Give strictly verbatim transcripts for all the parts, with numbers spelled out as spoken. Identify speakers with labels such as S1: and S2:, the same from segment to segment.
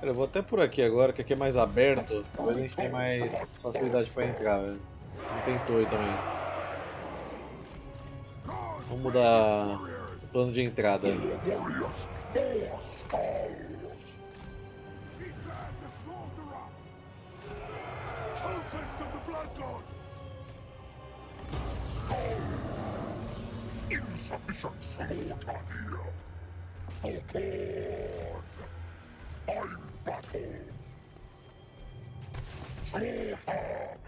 S1: Cara, eu vou até por aqui agora, que aqui é mais aberto. Depois a gente tem mais facilidade pra entrar, velho. Não tem torre também. Vamos mudar o plano de entrada.
S2: Insufficient slaughter here. Upon I'm battle. Slaughter.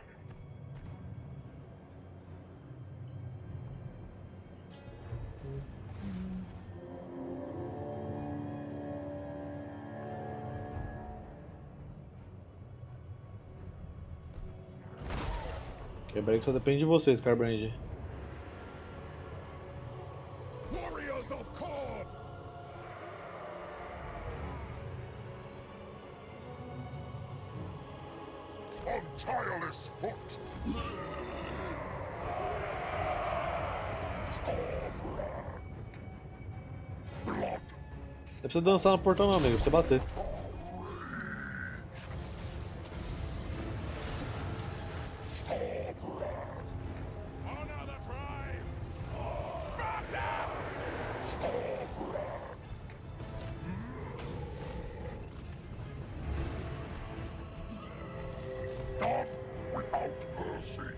S1: Quebrar que só depende de vocês, Carbrand.
S2: Warriors of Khorne. On tireless foot. Blood.
S1: Não precisa dançar no portão não, amigo, precisa bater.
S2: Done without mercy.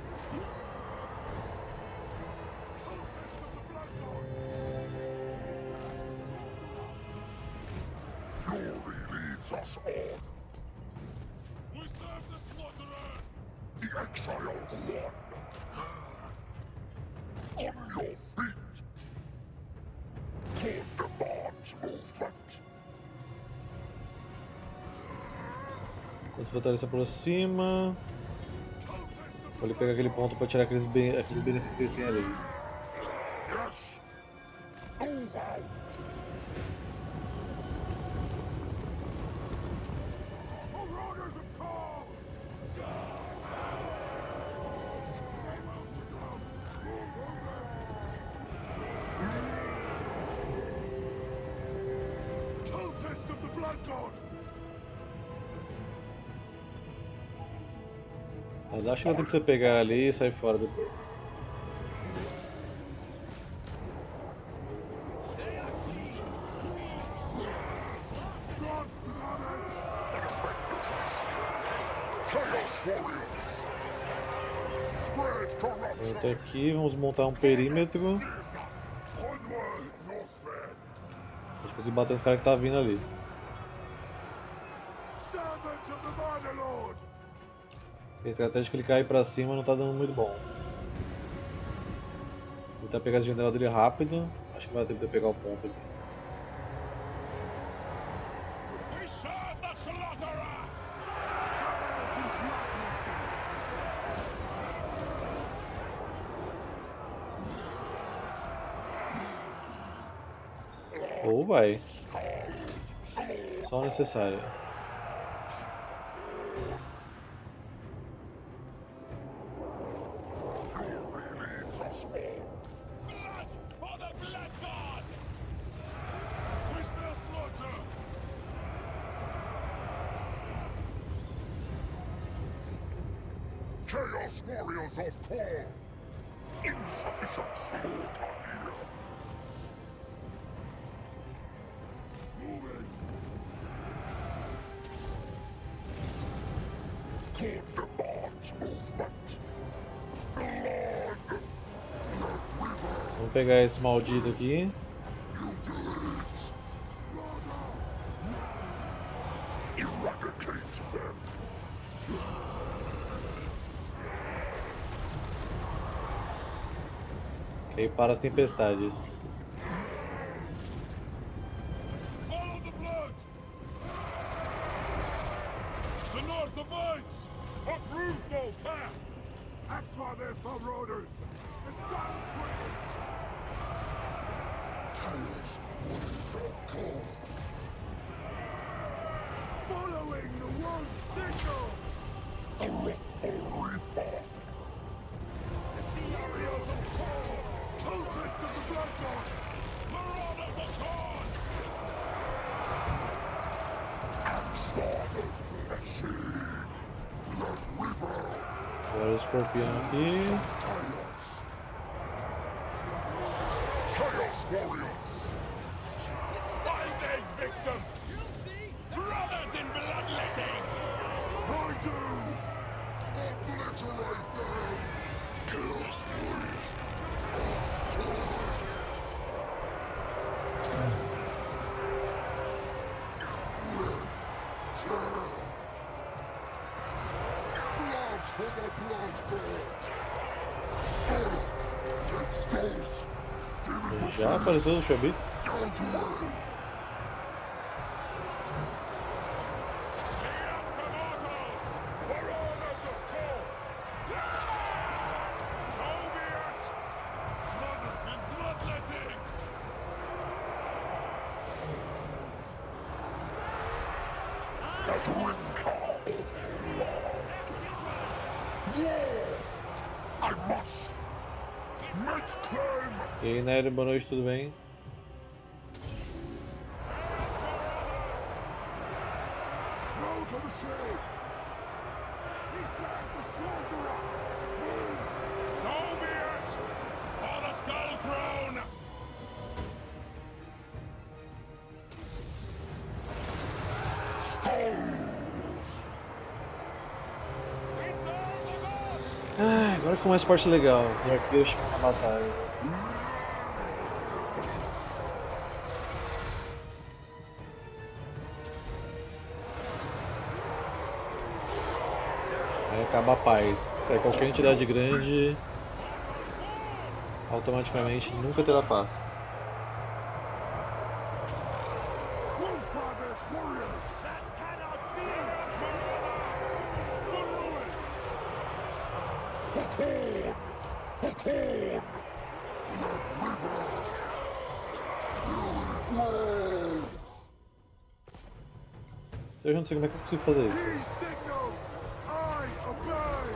S2: Fury leads us on. We serve the slaughterer! The exiled one! On your feet! Khorne demands movement.
S1: Enquanto a fortaleza se aproxima. Vou ali pegar aquele ponto para tirar aqueles, ben aqueles benefícios que eles têm ali.
S2: Yes! Move out! Marauders of Khorne! They will succumb! Move on them! Cultist of the Blood God!
S1: Acho que ela tem que você pegar ali e sair fora depois. Pronto, aqui vamos montar um perímetro. Acho que consegui bater nos caras que tá vindo ali. A estratégia de clicar aí pra cima não tá dando muito bom. Vou tentar pegar esse general dele rápido. Acho que vai ter que pegar o ponto aqui. Ou vai. Só o necessário.
S2: Chaos Warriors of Khorne! Insufficient slaughter here! Moving! Khorne demands movement! Blood!
S1: Vamos pegar esse maldito aqui.
S2: Mutilates! Eradicate them!
S1: Que aí para as tempestades.
S2: Follow the blood! The north abides! Uproot no path! Axe for this, marauders! It's got tree! Chaos Warriors of Khorne! Following the world signal! A wrathful reaper! The Warriors of Khorne! Cultist of the Blood God! Marauders of Khorne!
S1: escorpião aqui.
S2: Chaos warriors! Find a victim! Brothers in bloodletting! I do! Obliterate them! Chaos warriors! Blood for the blood god! Take skulls!
S1: Já apareceu os Shobits?
S2: I must make claim.
S1: E aí, Nery, boa noite, tudo bem?
S2: Roll to the shield. He sang the slaughterer. Move. So be it. For the skull throne.
S1: Ah, agora começa a parte legal. Os arqueiros chegam na batalha. Aí acaba a paz. Sai qualquer entidade grande, automaticamente nunca terá paz.
S2: Wolffather's warriors. That cannot be. For ruin. For corn. For corn.
S1: Eu já não sei como é que eu consigo fazer isso.
S2: These signals, I obey.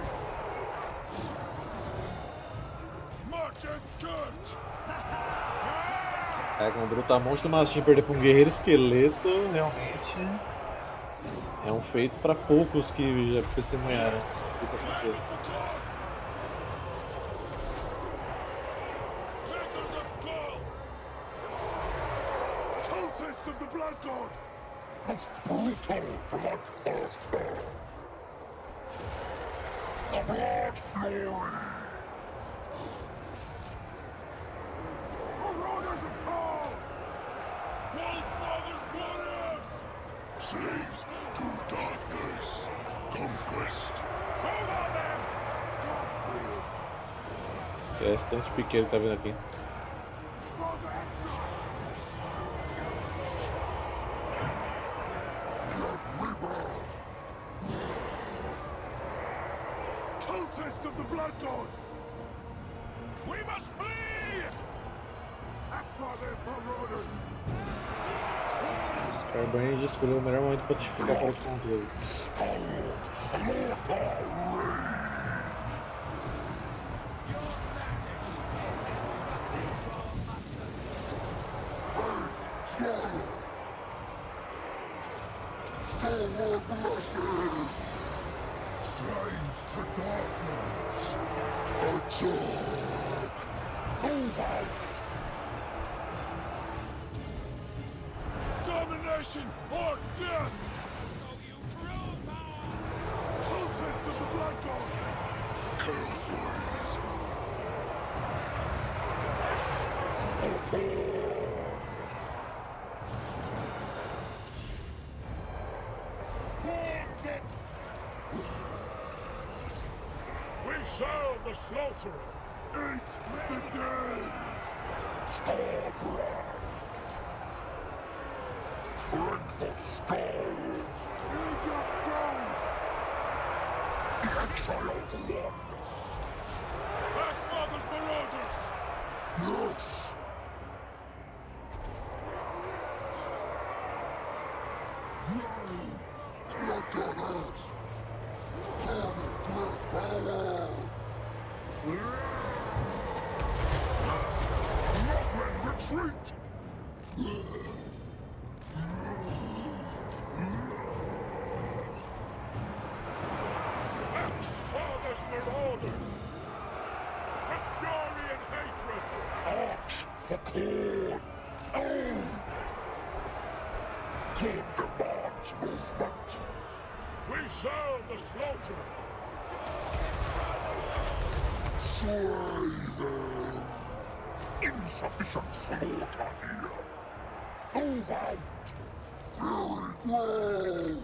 S2: March and scourge.
S1: É, com o Brutamonte do Mastim perder para um guerreiro esqueleto, realmente é um feito para poucos que já testemunharam isso acontecer.
S2: Takers of skulls. Cultist of the blood god. Most brutal bloodthirster. The blood fury. Marauders of Kharn. Wolffather's warriors. Seize to darkness. Conquest. Hold on them. Swordbeards.
S1: Esquece tanto de pequeno que tá vindo aqui.
S2: For the exile. Cultist of the blood god. We must flee. Axfather's marauders.
S1: Scarbrand escolheu o melhor momento para te ficar fora de controle.
S2: Slaves to darkness. Attack. Move out. Domination or death. Show you true power. Cultist of the blood god. Chaos warriors. We shall the slaughterer. Eat the dead. Scourge. Drink the skulls. Eat your souls. The exiled one. Axfather's marauders. Yes. Blood goddess. Comet great power. Notman retreat. Axfather's marauders. for corn. Oh! Corn demands movement. We shall the slaughter. Slay them. Insufficient slaughter here. Move out. Very well.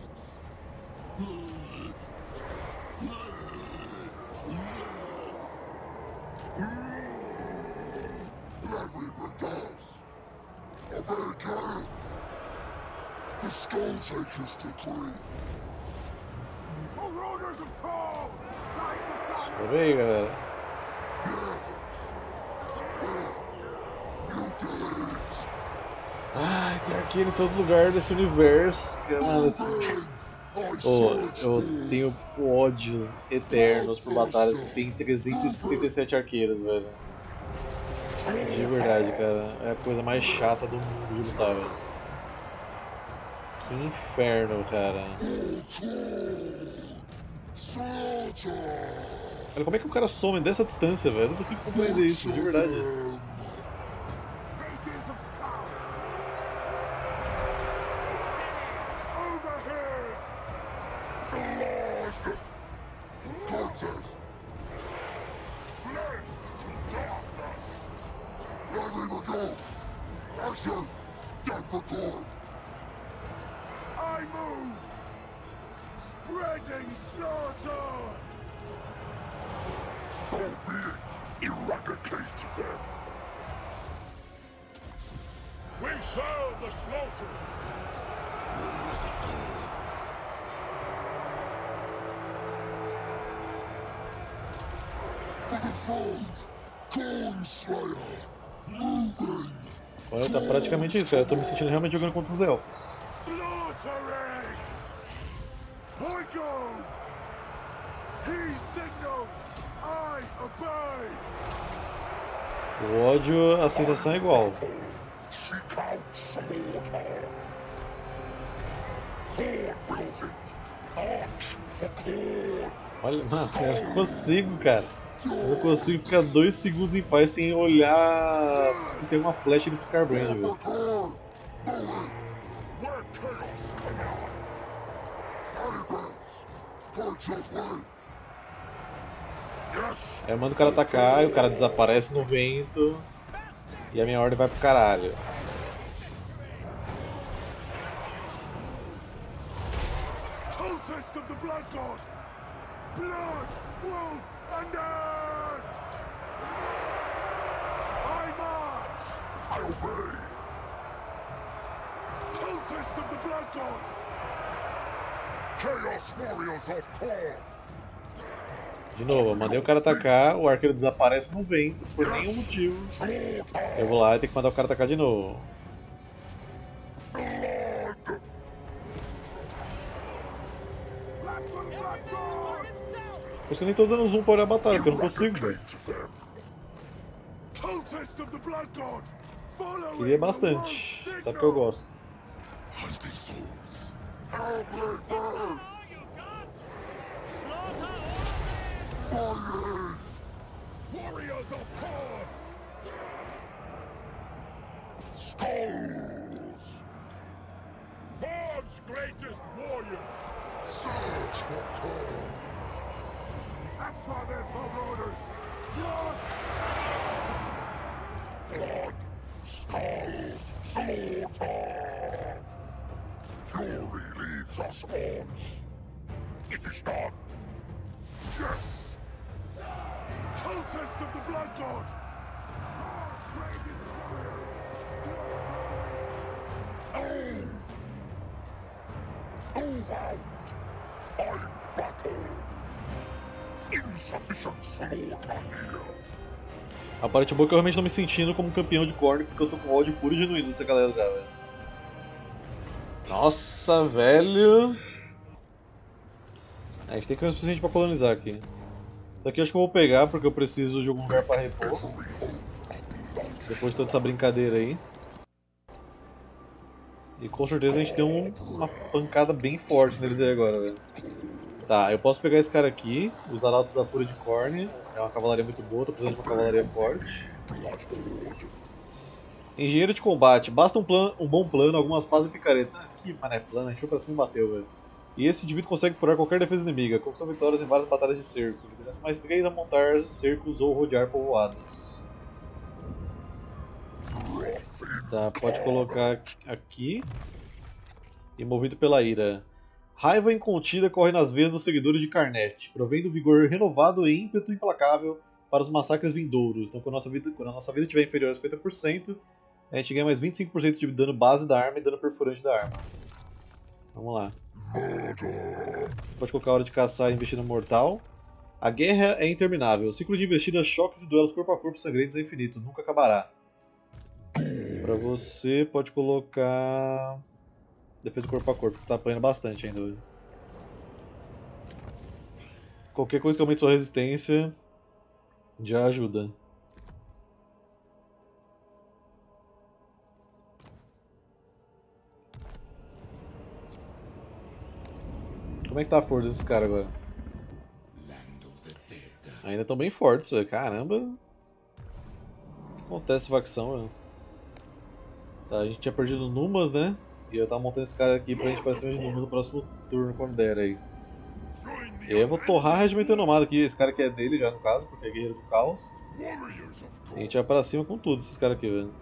S2: Bloody brigands! Obey Karen! The Skulltaker's decree! Marauders of Call!
S1: Obey, galera. Ai, tem arqueiro em todo lugar desse universo. Mano, oh, eu tenho ódios eternos por batalhas que tem trezentos e setenta e sete arqueiros, velho. De verdade, cara. É a coisa mais chata do mundo de lutar, velho. Que inferno, cara. Olha, como é que o cara some dessa distância, velho? Eu não consigo compreender isso, de verdade.
S2: I move! Spreading slaughter! So be it. Eradicate them. We shall the slaughter! For the foes! Corn Slayer! Moving!
S1: Olha, tá praticamente isso, cara. Eu tô me sentindo realmente jogando contra os elfos.
S2: Slaughtering! I go! He signals! I obey!
S1: O ódio, a sensação é igual.
S2: Seek out slaughter! Corn moving! Arch for corn!
S1: Olha, mano, eu não consigo, cara. Eu não consigo ficar dois segundos em paz sem olhar se tem uma flecha indo pro Scarbrand, velho. Aí eu mando o cara atacar e o cara desaparece no vento e a minha ordem vai pro caralho.
S2: Cultist of the Blood God! Blood, wolf, and axe! I march! I obey! Cultist of the Blood God! Chaos Warriors of Korn!
S1: De novo, eu mandei o cara atacar, o arqueiro desaparece no vento por nenhum motivo. Eu vou lá e tenho que mandar o cara atacar de novo. Por isso que eu nem tô dando zoom pra olhar a batalha, porque eu não consigo, velho. Queria bastante, sabe que eu gosto.
S2: Warriors of Korn! Skulls! Korn's greatest warriors! Search for Korn! That's for their marauders! Blood! Blood! Skulls! Slaughter! Fury leads us on! It is done! Yes! Cultist of the Blood God! Oh! Move out! I'm battle! Insufficient slaughter here!
S1: A parte boa é que eu realmente tô me sentindo como campeão de Korn, porque eu tô com ódio puro e genuíno dessa galera já, velho. Nossa, velho! A gente tem que ter o suficiente pra colonizar aqui. Isso aqui eu acho que eu vou pegar porque eu preciso de algum lugar pra repor. Depois de toda essa brincadeira aí. E com certeza a gente deu um, uma pancada bem forte neles aí agora, velho. Tá, eu posso pegar esse cara aqui, os Arautos da Fúria de Korn. É uma cavalaria muito boa, tô precisando de uma cavalaria forte. Engenheiro de combate. Basta um, plano, um bom plano, algumas pás e picaretas. Ah, que mané plano, a gente foi pra cima e bateu, velho. E esse indivíduo consegue furar qualquer defesa inimiga. Conquistou vitórias em várias batalhas de cerco. Liderança mais três a montar cercos ou rodear povoados. Tá, pode colocar aqui. E movido pela ira. Raiva incontida corre nas veias dos seguidores de Carnet, provendo vigor renovado e ímpeto implacável para os massacres vindouros. Então, quando a nossa vida, quando a nossa vida estiver inferior a cinquenta por cento, a gente ganha mais vinte e cinco por cento de dano base da arma e dano perfurante da arma. Vamos lá. Pode colocar a hora de caçar e investir no mortal. A guerra é interminável. O ciclo de investidas, choques e duelos corpo a corpo sangrentos é infinito. Nunca acabará. Pra você, pode colocar... defesa corpo a corpo, que você tá apanhando bastante ainda. Qualquer coisa que aumente sua resistência já ajuda. Como é que tá a força desses caras agora? Ainda estão bem fortes, velho. Caramba. O que acontece facção, velho? Tá, a gente tinha perdido Numas, né? E eu tava montando esse cara aqui pra gente pra cima de Numas no próximo turno, quando der aí. E aí eu vou torrar Regimento Renomado aqui. Esse cara aqui é dele já, no caso, porque é Guerreiro do Caos. E a gente vai pra cima com tudo, esses caras aqui, velho.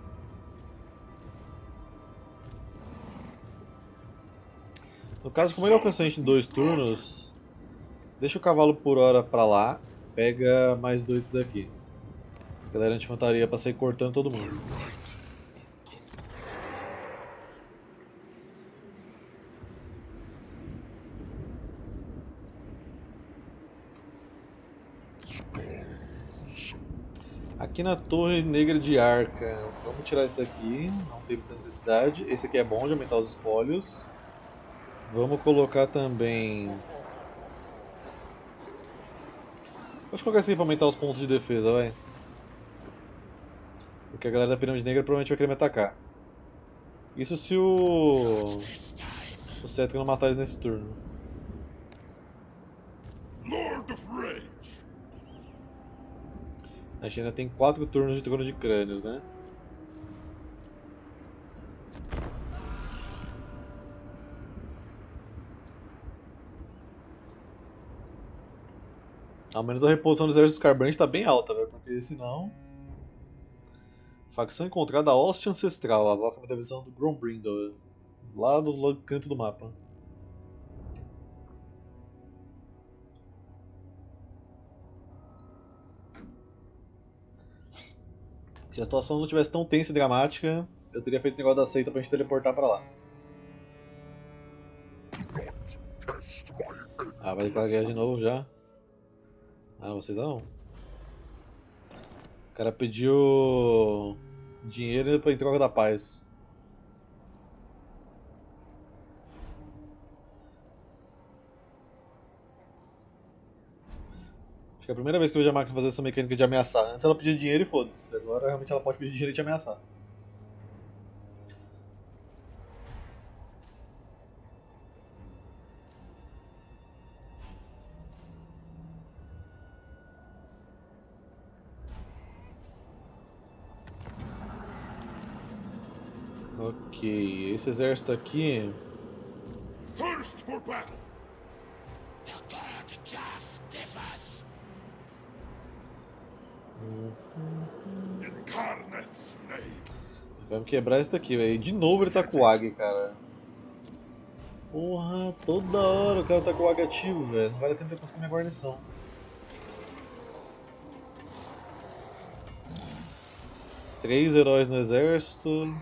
S1: No caso, como ele alcançou a gente em dois turnos, deixa o cavalo por hora pra lá, pega mais dois desse daqui. Galera de infantaria pra sair cortando todo mundo. Aqui na Torre Negra de Arca, vamos tirar esse daqui, não tem muita necessidade. Esse aqui é bom de aumentar os espólios. Vamos colocar também... Pode colocar esse aqui pra aumentar os pontos de defesa, vai. Porque a galera da Pirâmide Negra provavelmente vai querer me atacar. Isso se o... o Cetro não matar eles nesse turno.
S2: Lord of Rage.
S1: A gente ainda tem quatro turnos de trono de crânios, né? Ao menos a reposição do exército Scarbranch tá bem alta, velho, porque senão... Facção encontrada Hoste Ancestral, a Valkyrie da visão do Grombrindle, lá do canto do mapa. Se a situação não tivesse tão tensa e dramática, eu teria feito o negócio da seita pra gente teleportar pra lá. Ah, vai declarar guerra de novo já? Ah, vocês não. O cara pediu dinheiro em troca da paz. Acho que é a primeira vez que eu vejo a máquina fazer essa mecânica de ameaçar. Antes ela pedia dinheiro e foda-se. Agora realmente ela pode pedir dinheiro e te ameaçar. Ok, esse exército aqui...
S2: Thirst for battle. Incarnate's name.
S1: Vamos quebrar esse daqui, velho. De novo ele tá com o A G, cara. Porra, toda hora o cara tá com o A G ativo, velho. Não vale a pena construir minha guarnição. Três heróis no exército.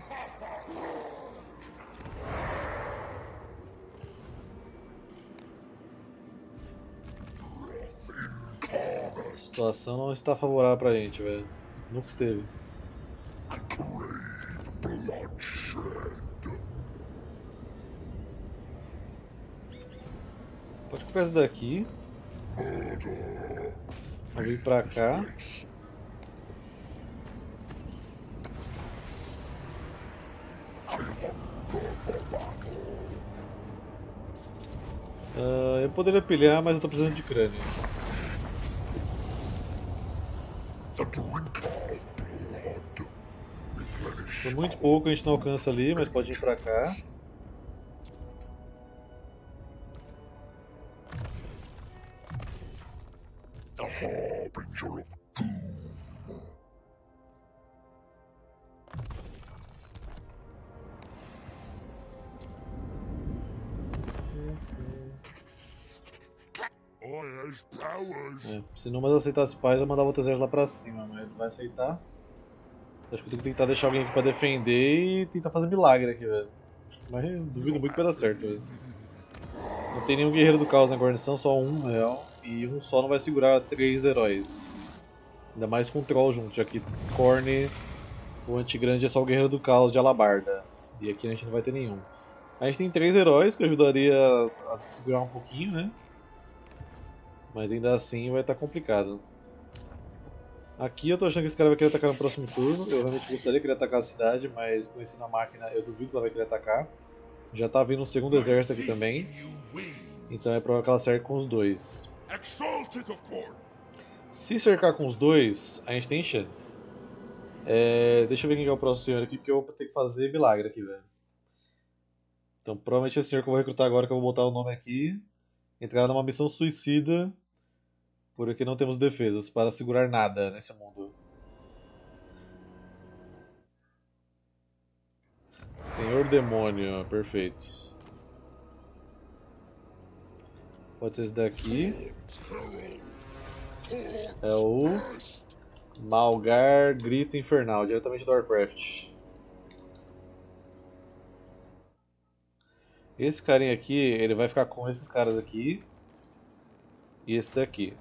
S1: A situação não está favorável pra gente, velho. Nunca esteve. Pode colocar esse daqui. Vou vir pra cá. Uh, eu poderia pilhar, mas eu tô precisando de crânios. Por muito pouco a gente não alcança ali, mas pode ir pra cá.
S2: The Harbinger of Doom. I has powers.
S1: É, se não mais aceitasse paz, eu mandava outro exército lá pra cima, mas não vai aceitar. Acho que eu tenho que tentar deixar alguém aqui pra defender e tentar fazer milagre aqui, velho. Mas duvido muito que vai dar certo, velho. Não tem nenhum guerreiro do caos na guarnição, só um, na real. E um só não vai segurar três heróis. Ainda mais com o Troll junto, já que Khorne, o Antigrande, é só o guerreiro do caos de alabarda. E aqui a gente não vai ter nenhum. A gente tem três heróis que ajudaria a segurar um pouquinho, né? Mas ainda assim vai estar complicado. Aqui eu tô achando que esse cara vai querer atacar no próximo turno. Eu realmente gostaria que ele atacasse a cidade, mas conhecendo a máquina eu duvido que ela vai querer atacar. Já tá vindo um segundo exército aqui também. Então é provável que ela cerque com os dois. Se cercar com os dois, a gente tem chance. É... Deixa eu ver quem é o próximo senhor aqui, porque eu vou ter que fazer milagre aqui, velho. Então provavelmente esse senhor que eu vou recrutar agora, que eu vou botar o nome aqui, entrará numa missão suicida, porque não temos defesas para segurar nada nesse mundo. Senhor Demônio, perfeito. Pode ser esse daqui. É o Malgar Grito Infernal, diretamente do Warcraft. Esse carinha aqui, ele vai ficar com esses caras aqui e esse daqui.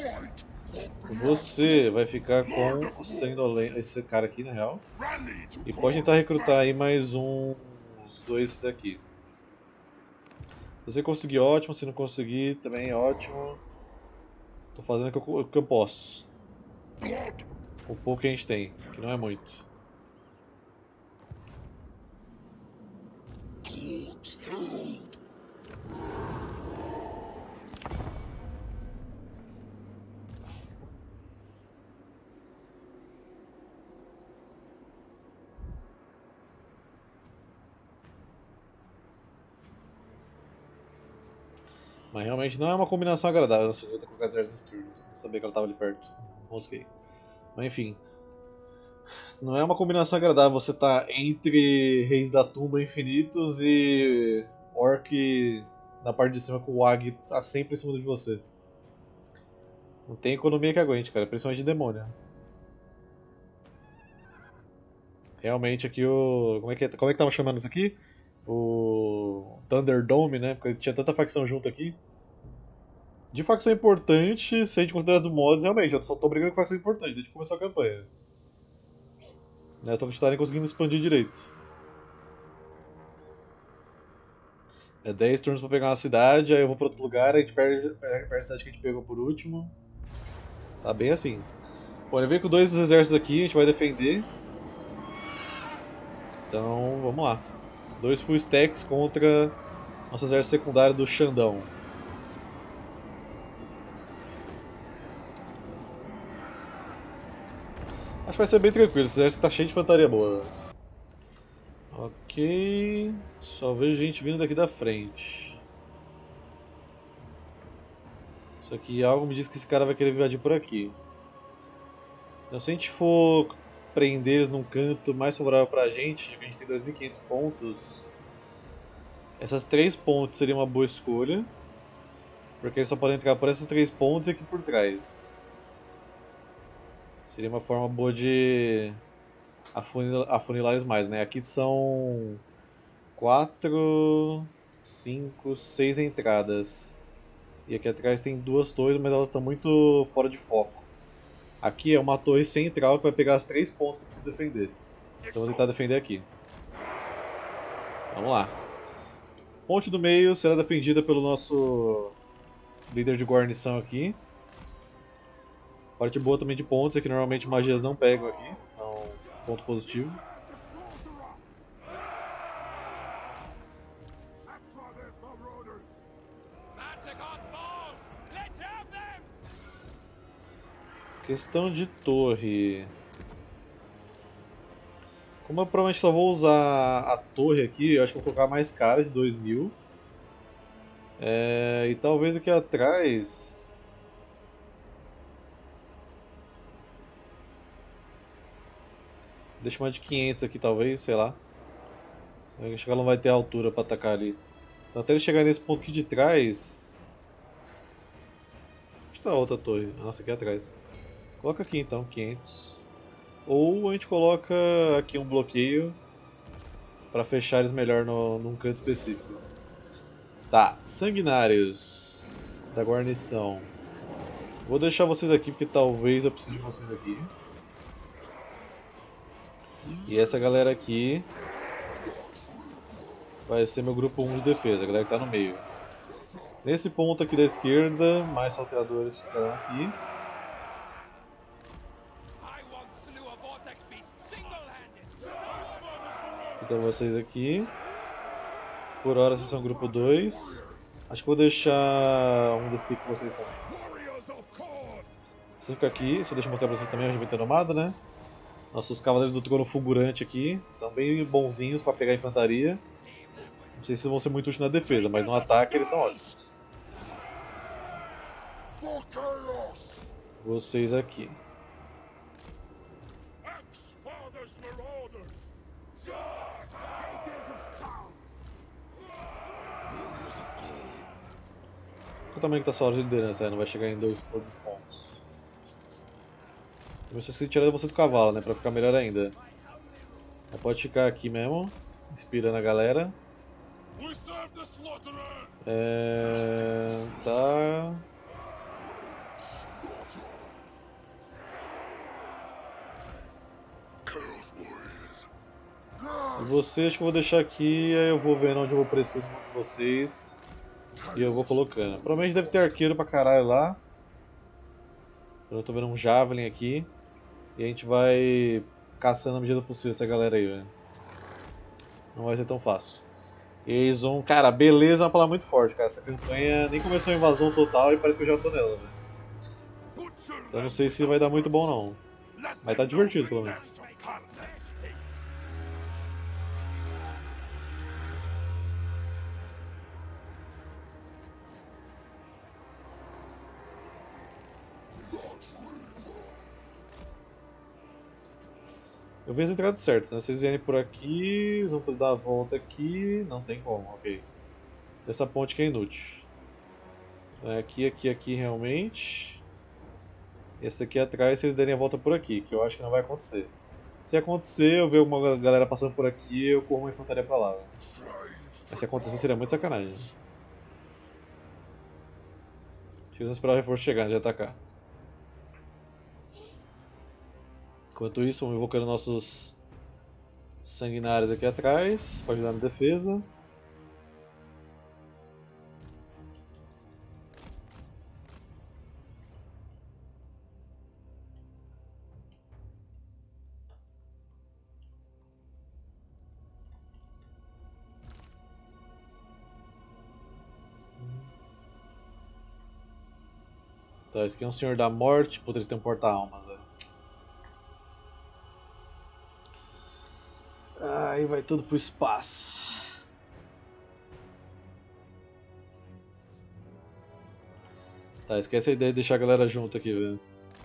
S1: Você vai ficar com o Sanguinolento, esse cara aqui na real. E pode tentar recrutar aí mais uns dois daqui. Se você conseguir, ótimo. Se não conseguir, também ótimo. Tô fazendo o que eu, o que eu posso. Com o pouco que a gente tem, que não é muito. Mas realmente não é uma combinação agradável. Nossa, eu vou ter que colocar exército nesse turno. Não sabia que ela estava ali perto. Mosquei. Mas enfim. Não é uma combinação agradável você estar tá entre Reis da Tumba infinitos e Orc na parte de cima com o Ag tá sempre em cima de você. Não tem economia que aguente, cara. Principalmente de demônio. Realmente aqui o... Como é que, é? Como é que tava chamando isso aqui? O Thunderdome, né? Porque tinha tanta facção junto aqui. De facção importante, se a gente considerar do mods, realmente, eu só tô brigando com facção importante desde que começou a campanha. Né, eu tô nem conseguindo expandir direito. É dez turnos pra pegar uma cidade, aí eu vou pra outro lugar, aí a gente perde, perde a cidade que a gente pegou por último. Tá bem assim. Bom, ele veio com dois exércitos aqui, a gente vai defender. Então, vamos lá. Dois full stacks contra nosso exército secundário do Xandão. Acho que vai ser bem tranquilo, esse exército tá cheio de infantaria boa. Ok... Só vejo gente vindo daqui da frente. Só que algo me diz que esse cara vai querer invadir por aqui. Então se a gente for prender eles num canto mais favorável pra gente, já que a gente tem dois mil e quinhentos pontos, essas três pontes seriam uma boa escolha. Porque eles só podem entrar por essas três pontes e aqui por trás. Seria uma forma boa de afunilar eles mais, né? Aqui são quatro, cinco, seis entradas. E aqui atrás tem duas torres, mas elas estão muito fora de foco. Aqui é uma torre central que vai pegar as três pontos que eu preciso defender. Então vou tentar defender aqui. Vamos lá. Ponte do meio será defendida pelo nosso líder de guarnição aqui. Parte boa também de pontos, é que normalmente magias não pegam aqui. Então, ponto positivo. Questão de torre. Como eu provavelmente só vou usar a torre aqui, eu acho que eu vou colocar mais cara de dois mil. É, e talvez aqui atrás... Deixa uma de quinhentos aqui talvez, sei lá. Acho que ela não vai ter altura para atacar ali. Então até ele chegar nesse ponto aqui de trás... Onde está a outra torre? A nossa aqui atrás. Coloca aqui então, quinhentos. Ou a gente coloca aqui um bloqueio para fechar eles melhor no, num canto específico. Tá, sanguinários da guarnição. Vou deixar vocês aqui porque talvez eu precise de vocês aqui. E essa galera aqui vai ser meu grupo um de defesa, a galera que tá no meio. Nesse ponto aqui da esquerda, mais salteadores ficarão aqui. Fica vocês aqui. Por hora vocês são grupo dois. Acho que vou deixar um desses aqui com vocês também. Você fica aqui, só deixa eu mostrar pra vocês também o regimento nomada, né? Nossos cavaleiros do trono fulgurante aqui são bem bonzinhos para pegar a infantaria. Não sei se vão ser muito úteis na defesa, mas no ataque eles são ótimos. Vocês aqui. Qual o tamanho que tá sua hora de liderança? É, não vai chegar em dois pontos. Também só esqueci de tirar você do cavalo, né? Pra ficar melhor ainda. Mas pode ficar aqui mesmo, inspirando a galera. É... Tá... E você, acho que eu vou deixar aqui, aí eu vou vendo onde eu preciso de vocês. E eu vou colocando. Provavelmente deve ter arqueiro pra caralho lá. Eu tô vendo um Javelin aqui. E a gente vai caçando à medida possível essa galera aí, velho. Não vai ser tão fácil. E eles vão... Cara, beleza é uma palavra muito forte, cara. Essa campanha nem começou a invasão total e parece que eu já tô nela, velho. Então eu não sei se vai dar muito bom, não. Mas tá divertido, pelo menos. Eu vi as entradas certas, né? Se eles vierem por aqui, eles vão poder dar a volta aqui. Não tem como, ok. Essa ponte que é inútil. É aqui, aqui, aqui realmente. Esse aqui atrás, se eles derem a volta por aqui, que eu acho que não vai acontecer. Se acontecer, eu ver uma galera passando por aqui, eu corro uma infantaria pra lá. Né? Mas se acontecer, seria muito sacanagem. Acho que eles vão esperar o reforço chegar antes de atacar. Enquanto isso, vamos invocando nossos sanguinários aqui atrás, para ajudar na defesa. Tá, esse aqui é um Senhor da Morte, puta, eles têm um porta-almas, velho. Aí vai tudo pro espaço. Tá, esquece a ideia de deixar a galera junto aqui, velho.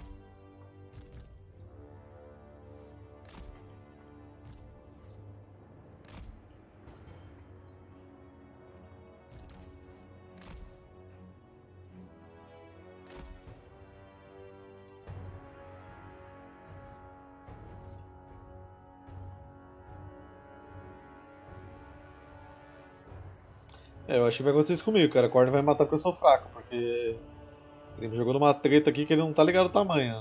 S1: É, eu acho que vai acontecer isso comigo, cara. O Korn vai me matar porque eu sou fraco, porque ele me jogou numa treta aqui que ele não tá ligado o tamanho.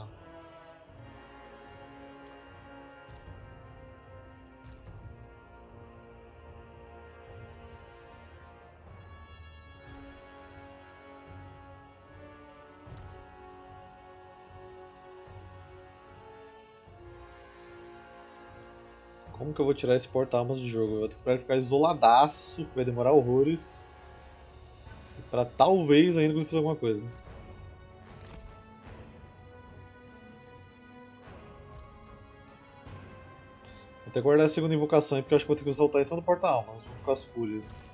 S1: Como que eu vou tirar esse porta-almas do jogo? Eu vou ter que esperar ele ficar isoladaço, que vai demorar horrores. Pra talvez ainda conseguir fazer alguma coisa. Vou até guardar a segunda invocação aí, porque eu acho que vou ter que soltar em cima do porta-alma, junto com as fúrias.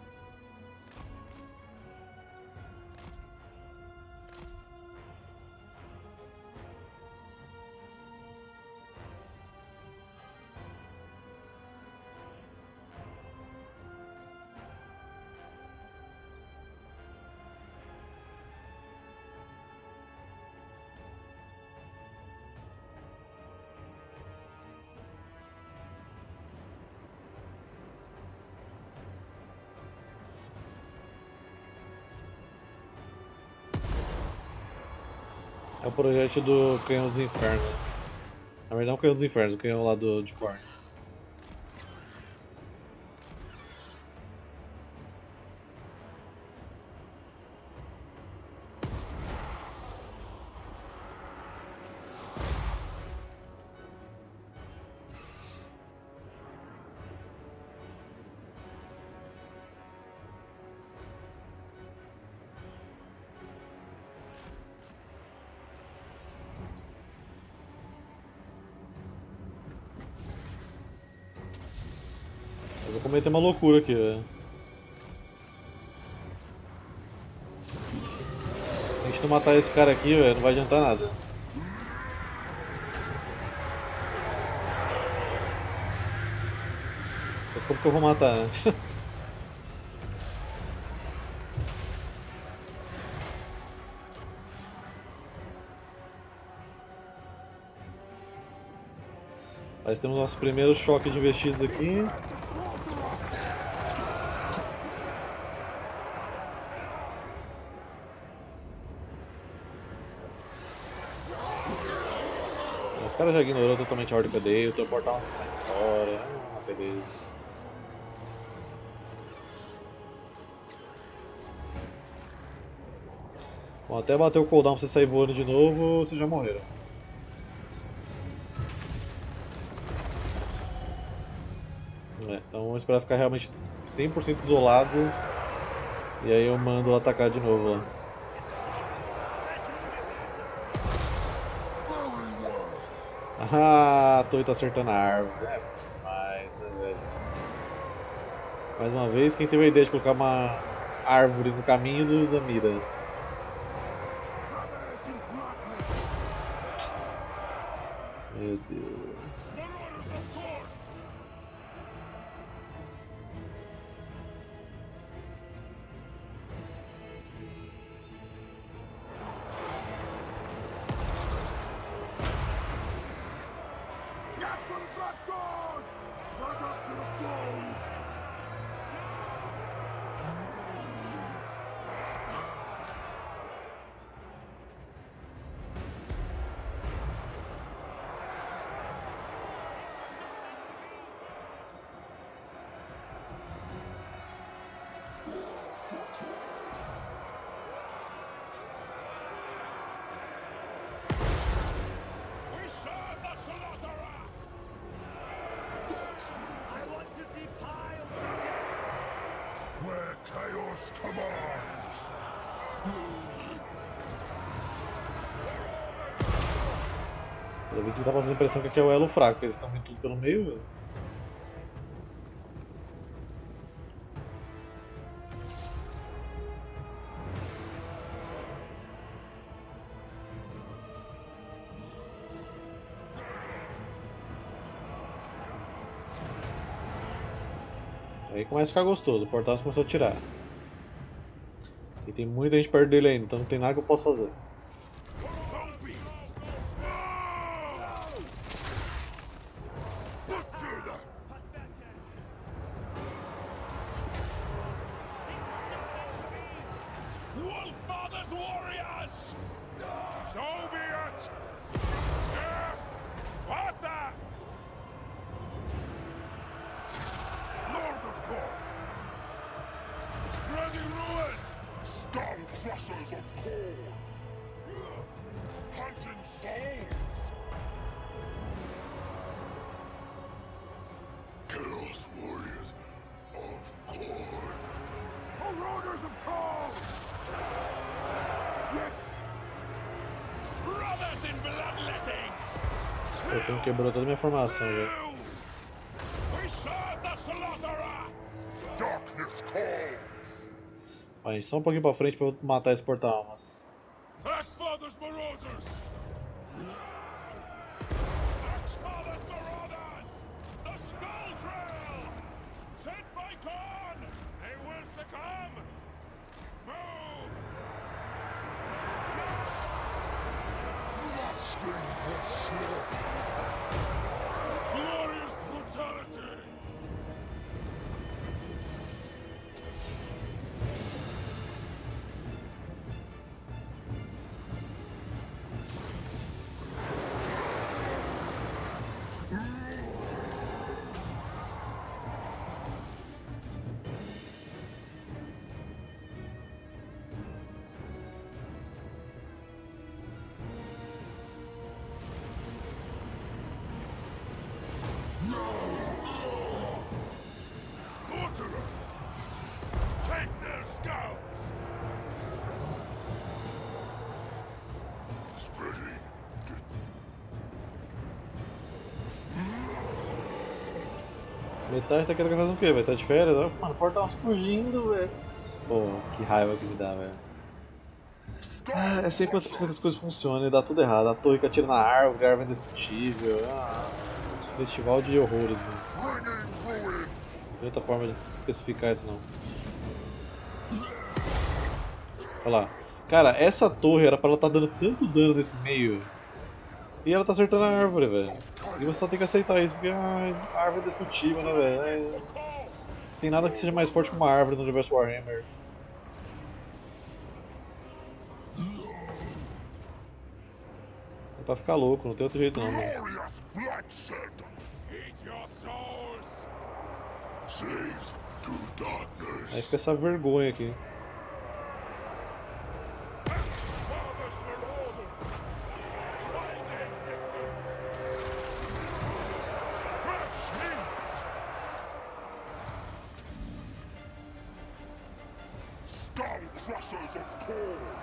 S1: É o projétil do canhão dos infernos. Na verdade não é o canhão dos infernos, o canhão lá do, de Korn. Eu vou cometer uma loucura aqui, velho. Se a gente não matar esse cara aqui, velho, não vai adiantar nada. Só como que eu vou matar, né? Parece que temos nossos primeiros choques de investidos aqui. Os caras já ignorou totalmente a ordem que eu dei, o teu portal está saindo fora. Ah, beleza. Bom, até bater o cooldown pra você sair voando de novo, vocês já morreram. É, então vamos esperar ficar realmente cem por cento isolado. E aí eu mando atacar de novo lá. Ah, a torre tá acertando a árvore. É demais, né, velho? Mais uma vez, quem teve a ideia de colocar uma árvore no caminho do, da mira? Meu Deus.
S2: Where chaos commands!
S1: Pelo visto tá passando a impressão que aqui é o elo fraco, eles estão vindo tudo pelo meio, velho. Aí começa a ficar gostoso, o portal começou a tirar. E tem muita gente perto dele ainda, então não tem nada que eu possa fazer. Pô, quebrou toda a minha formação já.
S2: darkness calls.
S1: Ó, gente, só um pouquinho pra frente pra eu matar esse porta-almas.
S2: Axfather's Marauders! Axfather's Marauders! The Skull Trail! Sent by Khan! They will succumb! Move! Lusting for slaughter! Glorious brutality! Slaughterer! Take their scouts! Spreading.
S1: Metade tá querendo fazer o quê? Vai estar de férias? Ó, mano, porta-almas fugindo, velho. Pô, que raiva que me dá, velho. Ah, é sempre quando você precisa que as coisas funcionem e dá tudo errado. A torre que atira na árvore, a árvore é indestrutível. Ah, festival de horrores, mano. Não tem outra forma de especificar isso não. Olha lá. Cara, essa torre era pra ela estar dando tanto dano nesse meio. E ela tá acertando a árvore, velho. E você só tem que aceitar isso, porque ai, a árvore é destrutível, né, velho? Não tem nada que seja mais forte que uma árvore no universo Warhammer. É pra ficar louco, não tem outro jeito não, mano.
S2: Glorious bloodshed! Eat your souls! Slaves to darkness!
S1: Aí fica essa vergonha aqui.
S2: Axfather's Marauders! Finding victim! Fresh heat! Skull crushers of Khorne!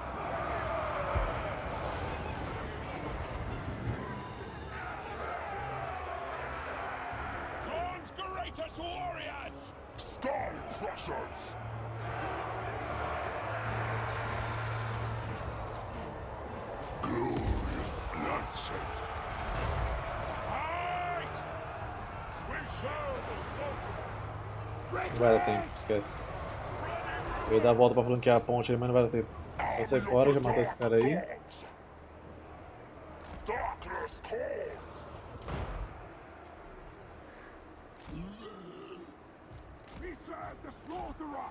S2: Khan's greatest warriors! Skull crushers! Glorious bloodshed! Fight! We shall the slaughter!
S1: Não vai dar tempo, esquece. Eu ia dar a volta pra flanquear a ponte ali, mas não vai dar tempo. Vai sair fora, já matar esse cara aí.
S2: Darkness calls! Beside the slaughterer!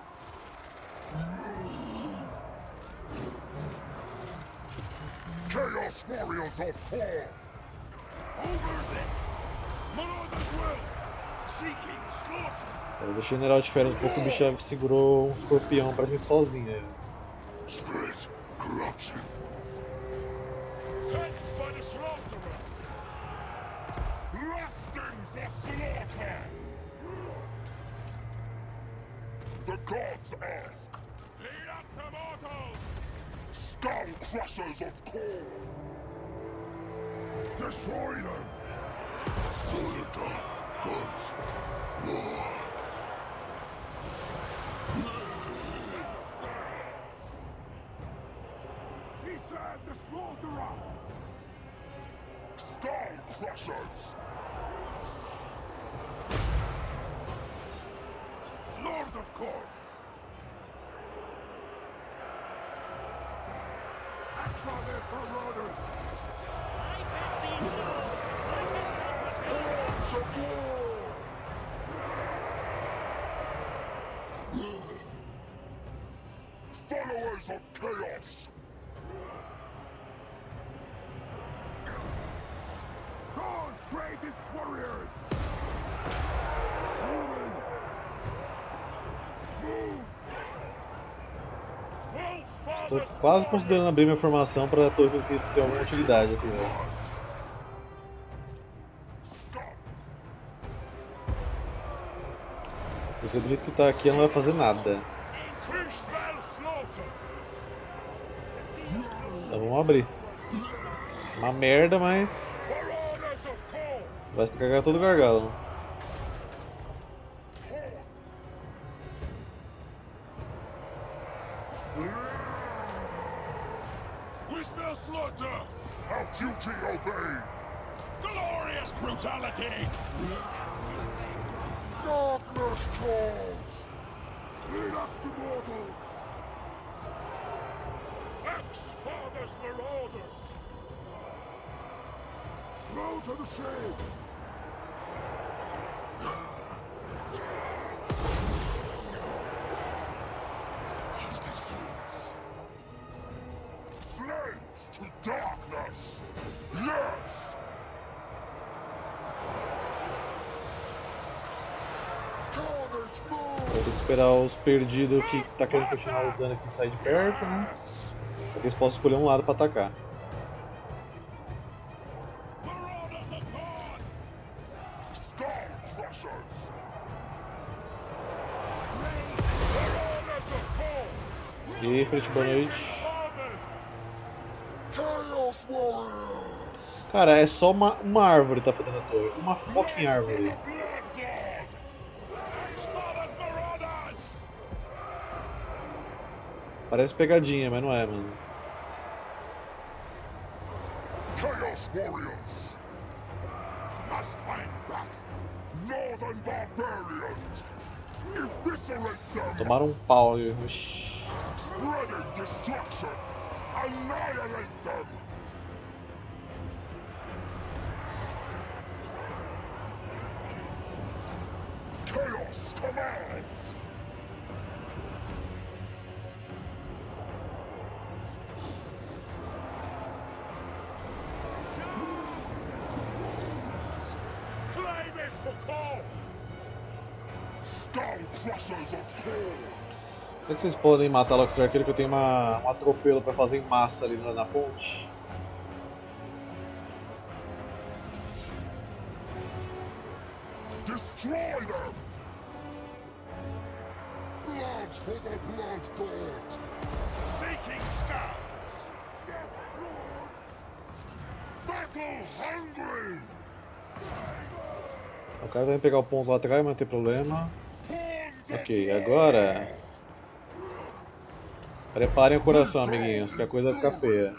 S2: Chaos warriors of Khorne! Over there! Marauders will! Seeking slaughter!
S1: Eu deixei o general de férias um pouco, o bicho segurou um escorpião pra mim sozinho. Aí.
S2: Spirit corruption! Sent by the slaughterer! Lusting for slaughter! The gods ask! Lead us the mortals! Skull crushers of Khorne! Destroy them! For the dark gods! War! Beside the slaughterer! Skull crushers! Lord of Khorne! Axfather's Marauders! Hordes of war! Followers of chaos! Khan's greatest warriors! Moving! Move!
S1: Estou quase considerando abrir minha formação pra torre que tem alguma utilidade aqui, velho. Porque do jeito que tá aqui ela não vai fazer nada. Então vamos abrir. Uma merda, mas vai estragar todo o gargalo.
S2: the slaughter! Our duty obeyed! Glorious brutality! Darkness calls! Lead us to mortals! Ex-Father's marauders! Throw to the shade! Hunting souls! Slaves to darkness! Yes! Carnage move!
S1: Vou ter que esperar os perdidos que tá querendo continuar lutando aqui sair de perto, né? Pra que eles possam escolher um lado pra atacar.
S2: Marauders are gone! Skull crushers! Marauders are gone!
S1: E aí, Frente, boa noite.
S2: Chaos Warriors!
S1: Cara, é só uma, uma árvore tá fazendo a torre. Uma fucking árvore.
S2: Blood God! Ex-Father's marauders!
S1: Parece pegadinha, mas não é, mano.
S2: Chaos Warriors! Must find back! Northern barbarians! Eviscerate them!
S1: Tomaram um pau ali. Oxi.
S2: Spreading destruction! Annihilate them! Chaos commands! Claim it for Cole! Skull crushers of Cole!
S1: Será que vocês podem matar logo esse arqueiro que eu tenho uma, um atropelo pra fazer em massa ali na, na ponte?
S2: Destroy them! Blood for the Blood God! Seeking scouts! Yes, Lord! Battle hungry!
S1: O cara vai pegar o ponto lá atrás, mas não tem problema.
S2: Horns of
S1: Ok, agora... Preparem o coração, amiguinhos, que a coisa vai ficar feia.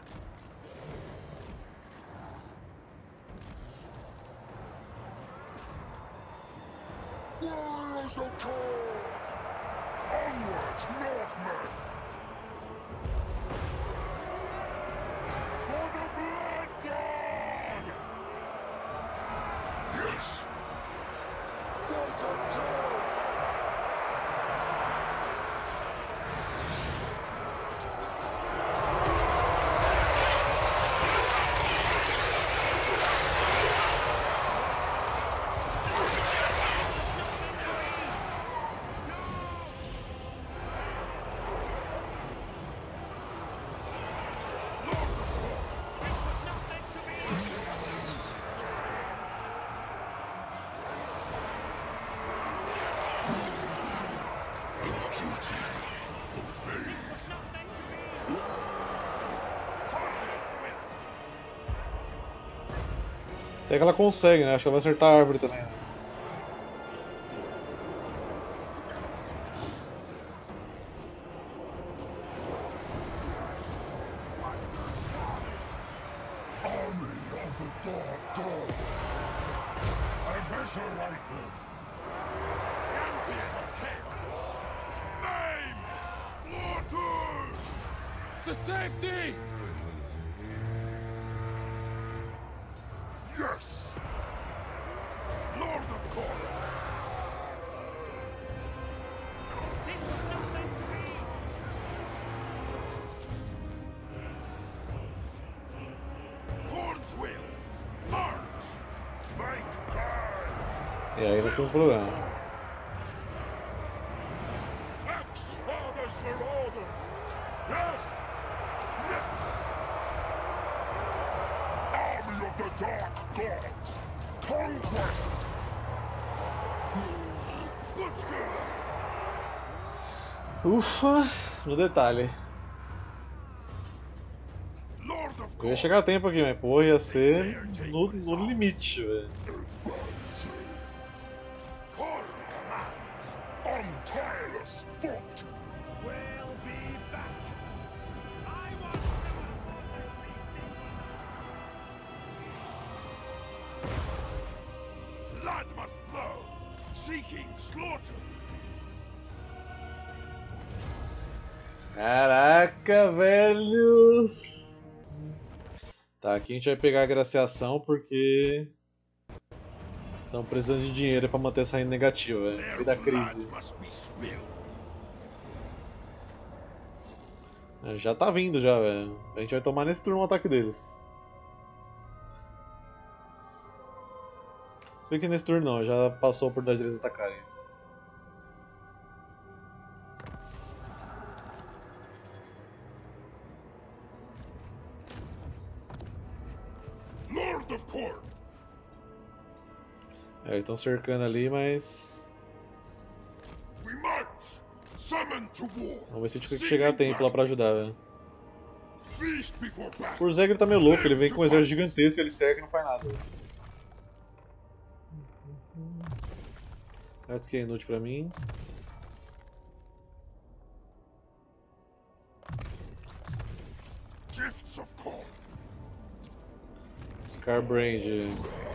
S2: Warriors of Thor! Onwards, Northmen! For the Blood God! Yes! Fight until!
S1: Sei que ela consegue, né? Acho que ela vai acertar a árvore também.
S2: Army of the Dark Gods! Eviscerated! Champion of Chaos! Name! Slaughter! To safety! Yes! Lord of Korra! This is not meant to be! Korn's will! March! Make guard!
S1: E aí vai ser um problema.
S2: Ex-Father's marauders! Yes! Yes! Army of the Dark Gods! Conquest!
S1: Ufa, no detalhe.
S2: Lord of
S1: Eu ia chegar a tempo aqui, mas pô, ia ser no, no limite, velho.
S2: Advance! Korn commands! On tireless foot! We'll be back! I want to slaughter.
S1: Caraca, velho! Tá, aqui a gente vai pegar a graciação porque estamos precisando de dinheiro para manter essa renda negativa, velho, e da crise. É, já tá vindo já, velho. A gente vai tomar nesse turno o ataque deles. Se bem que nesse turno não, já passou a oportunidade deles atacarem.
S2: Lord of Court.
S1: É, eles estão cercando ali, mas...
S2: We march. Summon to war.
S1: Vamos ver se a gente consegue chegar a tempo lá pra ajudar, velho.
S2: Feast before battle.
S1: Por Zegre tá meio louco, ele vem com um exército gigantesco, ele cerca e não faz nada. Essa que é inútil pra mim.
S2: Gifts of corn.
S1: Scarbrand.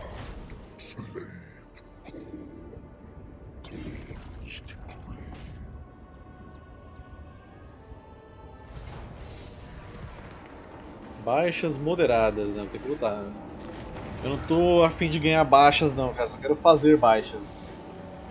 S1: Baixas moderadas, né? Tem que lutar. Né? Eu não tô afim de ganhar baixas não, cara. Só quero fazer baixas.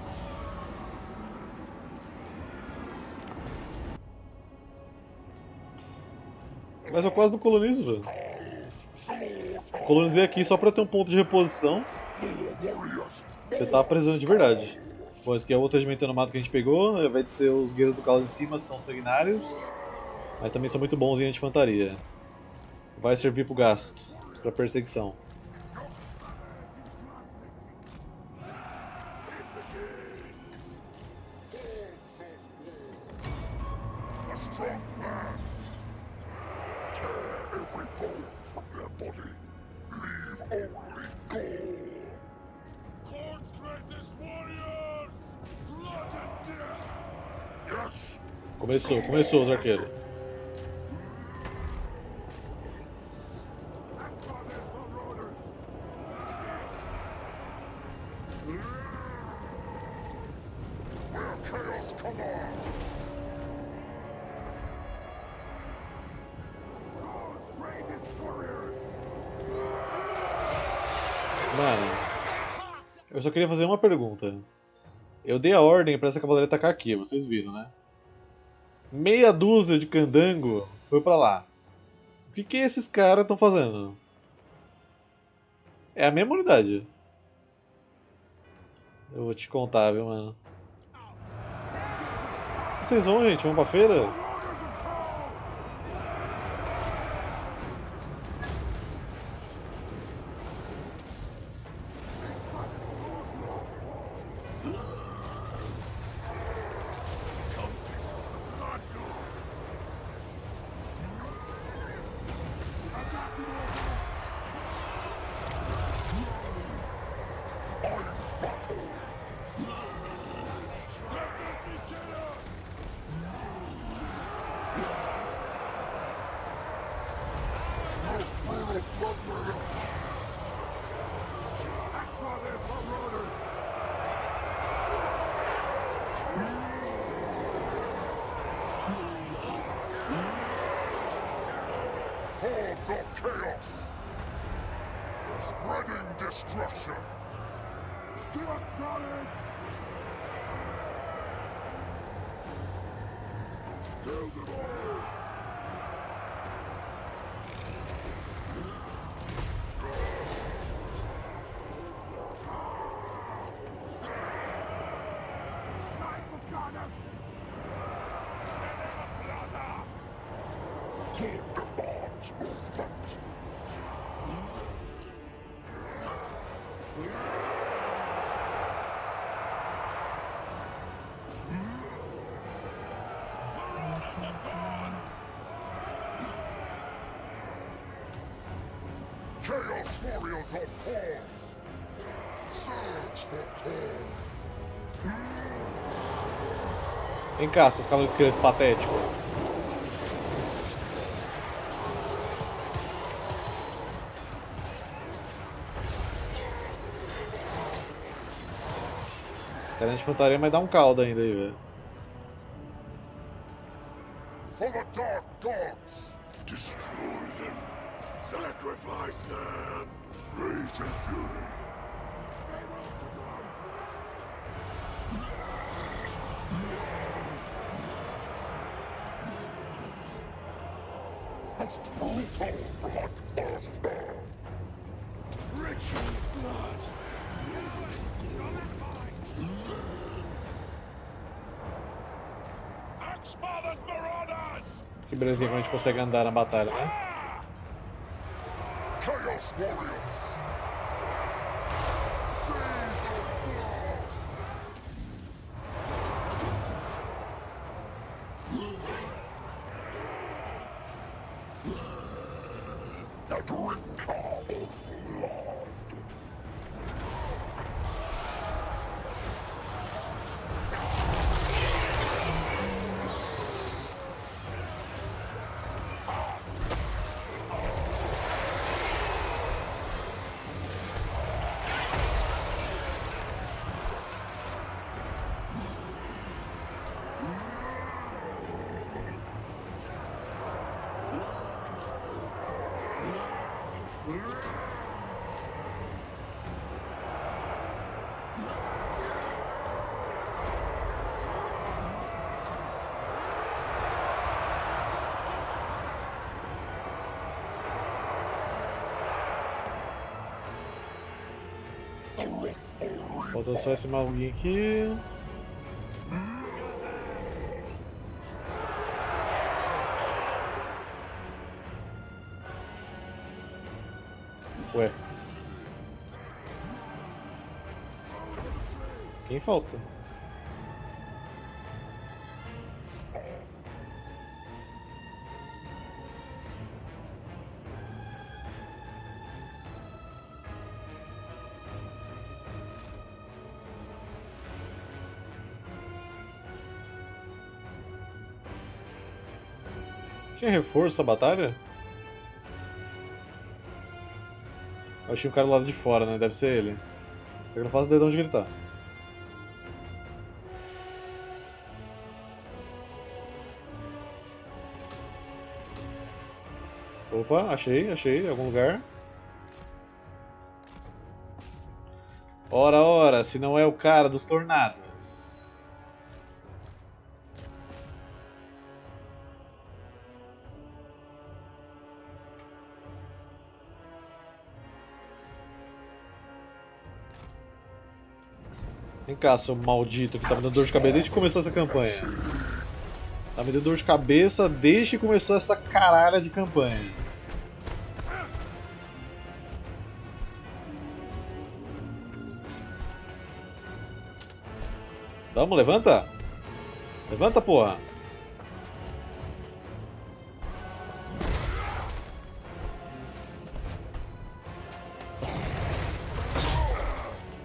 S1: Mas eu quase não colonizo, velho. Colonizei aqui só pra ter um ponto de reposição. Eu tava precisando de verdade. Bom, esse aqui é outro regimento nomado que a gente pegou. Ao invés de ser os guerreiros do caos em cima, são sanguinários. Mas também são muito bons em anti-infantaria. Vai servir pro gasto, pra perseguição. Começou, começou os arqueiros. Mano, eu só queria fazer uma pergunta. Eu dei a ordem pra essa cavalaria atacar aqui, vocês viram, né? Meia dúzia de candango foi pra lá. O que que esses caras estão fazendo? É a mesma unidade. Eu vou te contar, viu, mano. Vocês vão, gente? Vão pra feira?
S2: Hordes of chaos. Spreading destruction. Give us knowledge. Kill them all. Chaos warriors of Korn! Search for Korn!
S1: Vem cá, seus cavaleiros esqueletos patéticos. Cara de infantaria, mas dá um caldo ainda aí, velho.
S2: For the dark gods! Destroy them! Sacrifice them! Rage and fury! They will succumb! Ritual of blood! Axfather's Marauders!
S1: Que belezinha como a gente consegue andar na batalha, né?
S2: Chaos Warriors! Seas of blood! A drink of blood!
S1: Falta só esse maluquinho aqui. Ué. Quem falta? Tinha reforço a batalha? Eu achei um cara do lado de fora, né? Deve ser ele. Só que eu não faço ideia de onde ele tá. Opa, achei, achei, em algum lugar. Ora, ora, se não é o cara dos tornados. Vem cá, seu maldito, que tá me dando dor de cabeça desde que começou essa campanha. Tá me dando dor de cabeça desde que começou essa caralha de campanha. Vamos, levanta! Levanta, porra!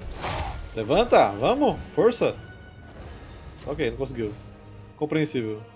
S1: Levanta! Vamos! Força! Ok, não conseguiu. Compreensível.